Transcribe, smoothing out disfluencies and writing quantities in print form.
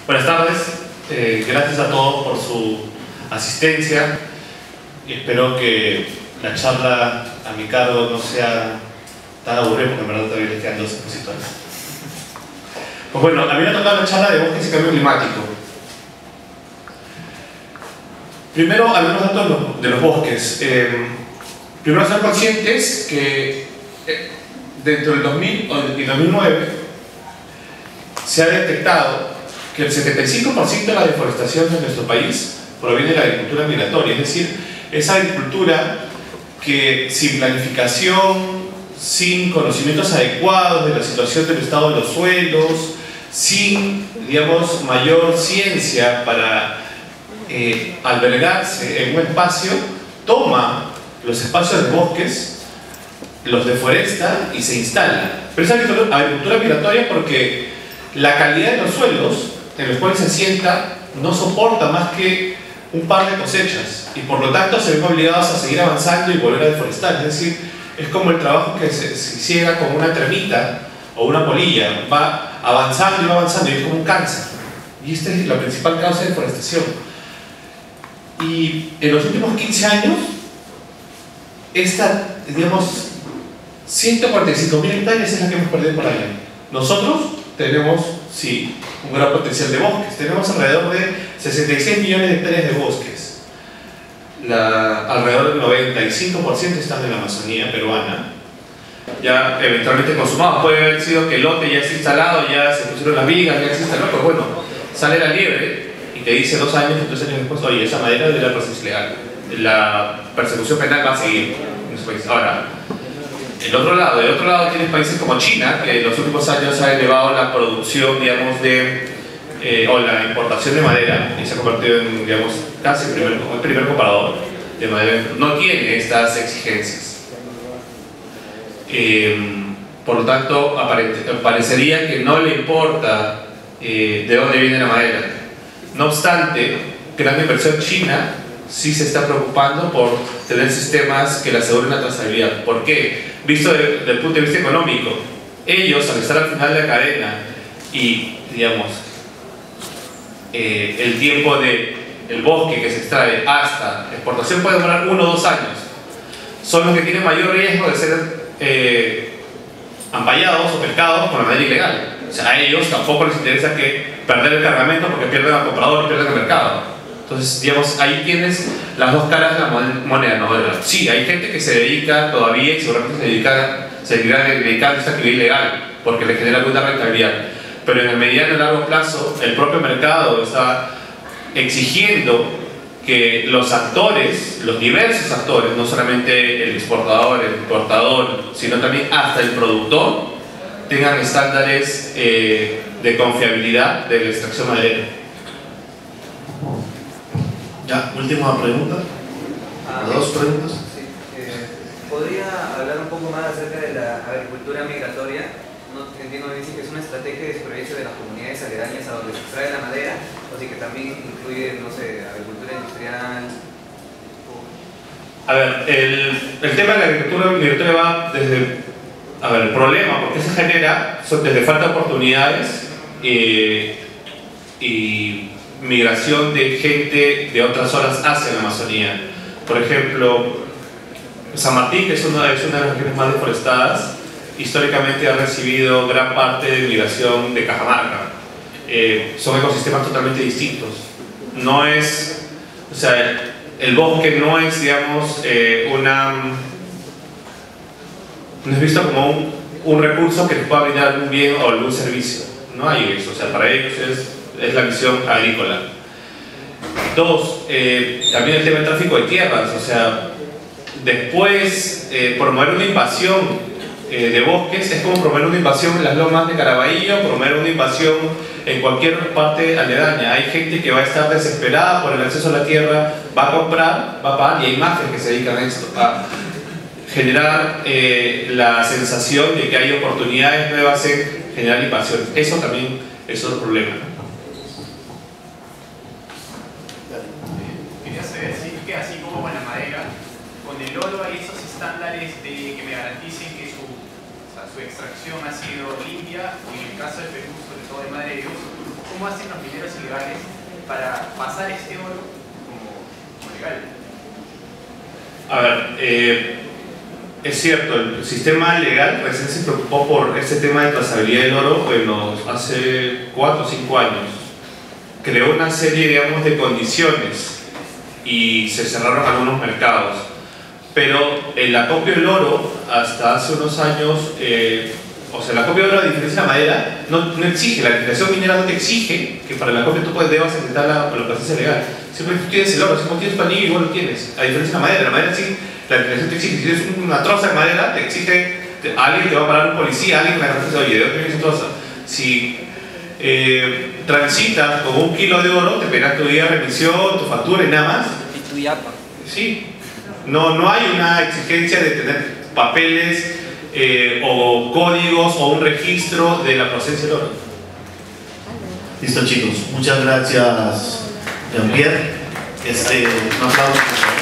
Buenas tardes, gracias a todos por su asistencia y espero que la charla a mi cargo no sea tan aburrida porque en verdad todavía les quedan dos expositores. Pues bueno, a mí me ha tocado la charla de bosques y cambio climático. Primero, algunos datos de los bosques. Primero, ser conscientes que dentro del 2000 y 2009 se ha detectado que el 75% de la deforestación de nuestro país proviene de la agricultura migratoria, es decir, esa agricultura que sin planificación, sin conocimientos adecuados de la situación del estado de los suelos, sin, digamos, mayor ciencia para albergarse en un espacio, toma los espacios de bosques, los deforesta y se instala. Pero es agricultura migratoria porque la calidad de los suelos en los cuales se asienta no soporta más que un par de cosechas y por lo tanto se ven obligados a seguir avanzando y volver a deforestar. Es decir, es como el trabajo que se hiciera con una termita o una polilla, va avanzando y es como un cáncer. Y esta es la principal causa de deforestación. Y en los últimos 15 años, esta, digamos, 145.000 hectáreas es la que hemos perdido por año. Nosotros tenemos, sí, un gran potencial de bosques. Tenemos alrededor de 66 millones de hectáreas de bosques. Alrededor del 95% están en la Amazonía peruana. Ya eventualmente consumados. Puede haber sido que el lote ya está instalado, ya se pusieron las vigas, ya se instaló, pero bueno, sale la liebre y te dice 2 años o 3 años después, oye, esa madera debe proceso legal. La persecución penal va a seguir en ese país. Ahora, del otro lado tienes países como China, que en los últimos años ha elevado la producción, digamos, o la importación de madera y se ha convertido en, digamos, casi el primer comparador de madera. No tiene estas exigencias. Por lo tanto, parecería que no le importa de dónde viene la madera. No obstante, gran inversión china sí se está preocupando por tener sistemas que le aseguren la trazabilidad. ¿Por qué? Visto desde el punto de vista económico, ellos al estar al final de la cadena y, digamos, el tiempo del bosque que se extrae hasta exportación puede demorar 1 o 2 años. Son los que tienen mayor riesgo de ser ampallados o pescados con la madera ilegal. O sea, a ellos tampoco les interesa perder el cargamento porque pierden al comprador y pierden el mercado. Entonces, digamos, ahí tienes las dos caras de la moneda, ¿no? Sí, hay gente que se dedica todavía y seguramente se seguirá dedicando a esta actividad ilegal porque le genera alguna rentabilidad. Pero en el mediano y largo plazo, el propio mercado está exigiendo que los actores, los diversos actores, no solamente el exportador, el importador, sino también hasta el productor, tengan estándares de confiabilidad de la extracción maderera. Ya, última pregunta. ¿Dos preguntas? Sí. ¿Podría hablar un poco más acerca de la agricultura migratoria? No entiendo bien si es una estrategia de supervivencia de las comunidades aledañas a donde se extrae la madera, o si que también incluye, no sé, agricultura industrial. A ver, el tema de la agricultura migratoria va desde... A ver, el problema, ¿por qué se genera? Son desde falta de oportunidades y migración de gente de otras zonas hacia la Amazonía. Por ejemplo, San Martín, que es una de las regiones más deforestadas, históricamente ha recibido gran parte de migración de Cajamarca. Son ecosistemas totalmente distintos. No es, o sea, el bosque no es, digamos, no es visto como un recurso que les pueda brindar algún bien o algún servicio. No hay eso, o sea, para ellos es la visión agrícola. 2, también el tema del tráfico de tierras, o sea, después promover una invasión de bosques es como promover una invasión en las lomas de Caraballo, promover una invasión en cualquier parte aledaña. Hay gente que va a estar desesperada por el acceso a la tierra, va a comprar, va a pagar, y hay mafias que se dedican a esto, a generar la sensación de que hay oportunidades nuevas en generar invasiones. Eso también es otro problema, ¿no? Quería saber si es que así como con la madera, con el oro hay esos estándares que me garanticen que su extracción ha sido limpia, y en el caso de Perú, sobre todo de Madeiros, cómo hacen los mineros ilegales para pasar este oro como legal. A ver, es cierto, el sistema legal recién se preocupó por este tema de trazabilidad del oro, bueno, hace 4 o 5 años. Creó una serie, digamos, de condiciones y se cerraron algunos mercados. Pero el acopio del oro, hasta hace unos años, o sea, el acopio del oro, a diferencia de la madera, no exige, la legislación minera no te exige que para el acopio tú debas intentar la presencia legal. Siempre tú tienes el oro, si no tienes panillo, igual lo tienes. A diferencia de la madera sí, la legislación te exige. Si tienes una troza de madera, te exige, alguien te va a parar un policía, alguien que te dice, oye, ¿de dónde viene esa troza? Si transitas con 1 kilo de oro, te pegas tu día de remisión, tu factura y nada más. Y tu yapa. Sí. No hay una exigencia de tener papeles o códigos o un registro de la procedencia del oro. Listo, chicos. Muchas gracias, Jean-Pierre. Un aplauso.